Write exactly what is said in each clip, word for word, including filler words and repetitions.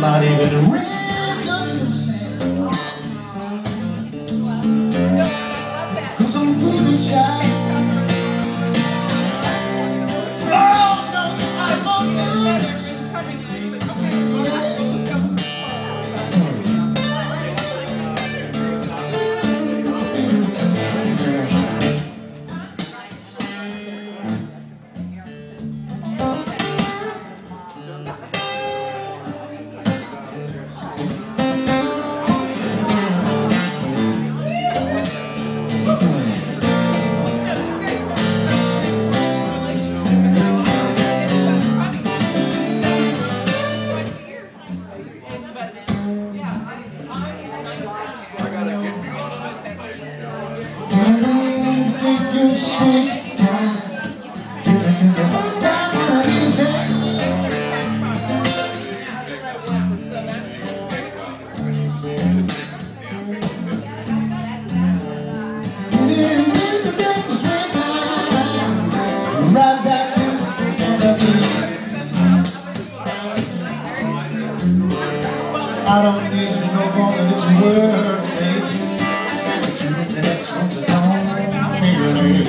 might even raise up the sand. Cause I'm voodoo child. Oh no, I'm a voodoo child. I don't need you no more in this world, baby. But you the next one's along, baby.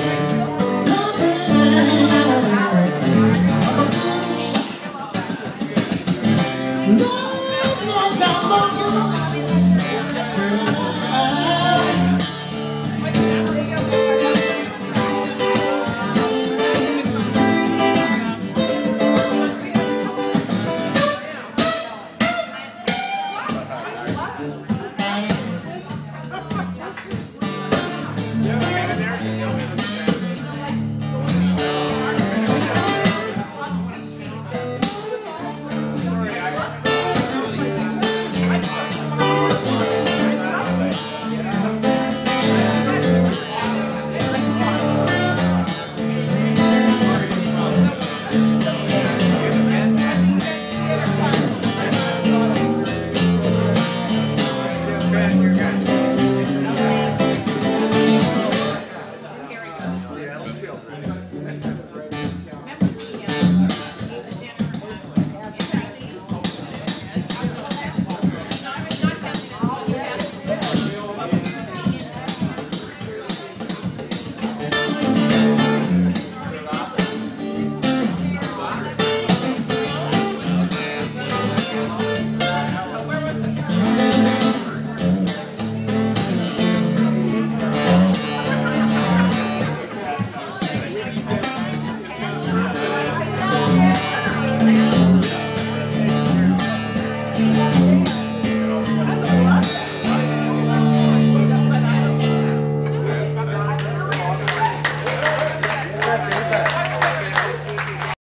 Lord knows I love you.